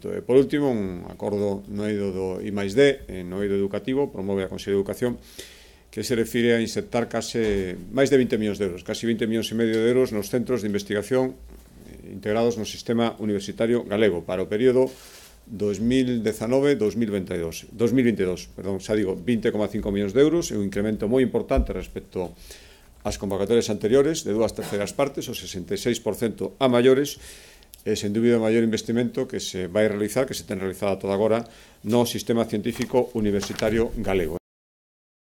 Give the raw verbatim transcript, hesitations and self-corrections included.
investimento. E, por último, un acordo no eido do I máis D, no eido educativo, promove a Consellería de Educación, que se refire a insertar case máis de vinte millóns de euros, casi vinte millóns e medio de euros nos centros de investigación integrados no sistema universitario galego para o período dos mil dezanove dos mil veintidós, dos mil veintidós, perdón, xa digo, vinte coma cinco millóns de euros, é un incremento moi importante respecto ás convocatorias anteriores, de dúas terceras partes, o sesenta e seis por cento a maiores, e, sen dúbida, o maior investimento que se vai realizar, que se ten realizado ata agora, no sistema científico universitario galego.